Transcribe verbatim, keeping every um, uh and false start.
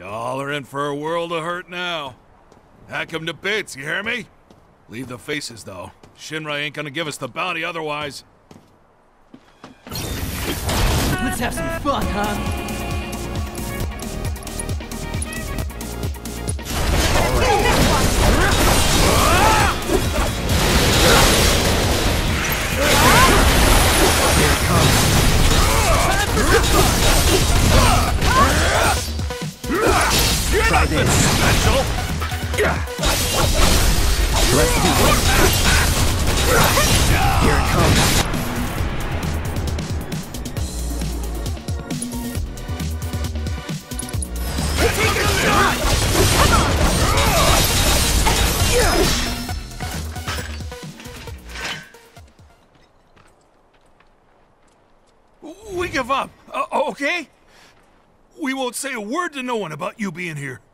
Y'all are in for a world of hurt now. Hack 'em to bits, you hear me? Leave the faces, though. Shinra ain't gonna give us the bounty otherwise. Let's have some fun, huh? Try this. Special. Let's do it. Here it comes. Take a shot. We give up, uh, okay? We won't say a word to no one about you being here.